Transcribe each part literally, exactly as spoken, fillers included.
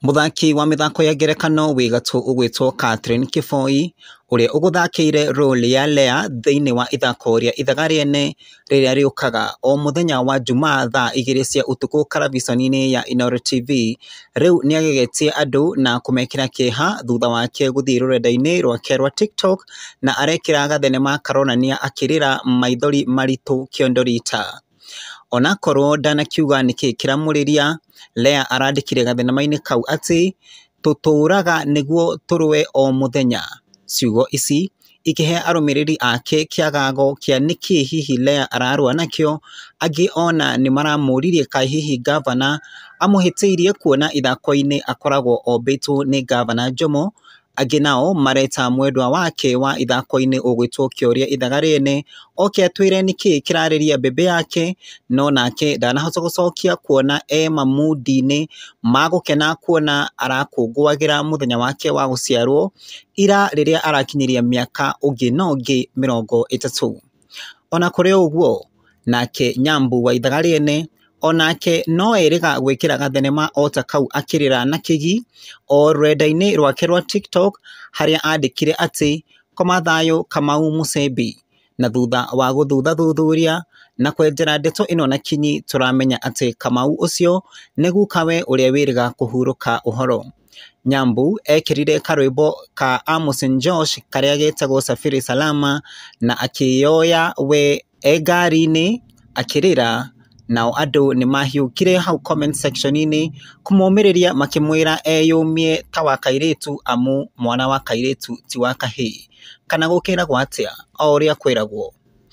Muthaki wa mithako ya ngerekano wi gatũ ugwitwo Catherine Kiboi uria uguthakiire role ya Lea thiini wa ithako ria ithaga riene riria riukaga o muthenya wa Jumaa thaa igiri cia utuku karaviceni-ini ya Inooro T V. Riu niagegetie andu na kumekira kieha thutha wake guthii rurenda-ini rwake rwa TikTok na arekira gathenema karonania akirira maithori maritu Kiondorita. Ona korwo ndanakiuga niki kiramuriria, Lea arandikire gathenema-ini kau ati tuturaga niguo turwe o muthenya. Ciugo ici ikihe arumiriri ake kiagago kia niki hihi Lea ararua nakio, angi ona ni maramuririe kai hihi gavana amuhitiirie kuona ithako-ini akoragwo ombitwo ni gavana Jomo. Angi nao mareta mwendwa wake wa ithako-ini ugwitwo Kioria ithaga riene oke atwire niki kirariria bebe yake, no nake ndanahota gucokia kuona e mamudi-ini magukena kuona arakungũagira muthenya wake wa guciarwo ira riria arakinyiria miaka ungi na ungi mirongo itatu. Ona kuri uguo, nake Nyambu wa ithaga riene onake no eriga gwikira gathenema ota kau akirira na kigi o rurenda-ini rwake rwa TikTok, haria andikire ati koma thayo Kamau Musembi. Na thutha wa guthutha thuthuria na kwenjera ndeto ino na kinyi, turamenya ati Kamau ucio ni gukawe uria wiriga kuhuruka uhoro. Nyambu ekirire karwimbo ka Amos Josh karia getagwo Safiri Salama na akiyoya we egari-ini akirira. Nao andu ni mahiukire hau comment section-ini kumumiriria makimwira eyumie ta wa kairitu amu mwana wa kairitu ti wa kahii, kana gukiragwo atia o uria kwiragwo.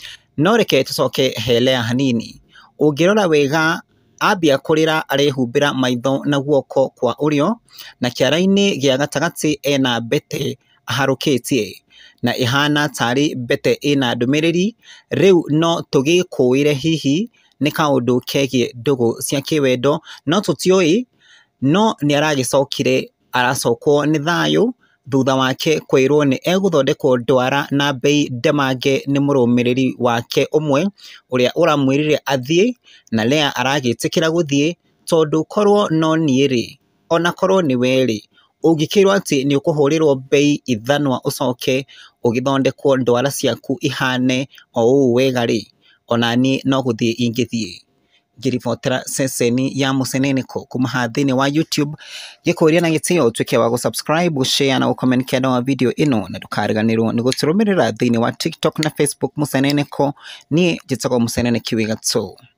No reke tucoke he Lea hanini. Ungirora wega ambia kurira arehumbira maitho na guoko kwa urio, na kiara-ini gia gatagati ena mbete aharukitie na ihana tari mbete ina ndumiriri. Riu no tugikuire hihi ni kaundu kegie ndugu cia kiwendo, no tutioi. No ni aragicokire aracokwo ni thayo thutha wake kwirwo ni eguthondekwo ndwara na bei ndemange ni murumiriri wake umwe uria uramwirire athie, na Lea aragitikira guthie tondu korwo no niiri ona korwo ni weri ungikirwo ati ni ukuhurirwo bei ithanwa ucoke ugithondekwo ndwara ciaku ihane o uu wegari, onani no guthie ingithie. Ngiribotera ceceni ya Museneneko kuma ha thiini wa YouTube. Gikuria na gitio twike wa subscribe, share na comment kenda wa video ino, na ndukariganirwo ni guturumirira thiini wa TikTok na Facebook Museneneko. Ni jitagwo Museneneki wi gatũ.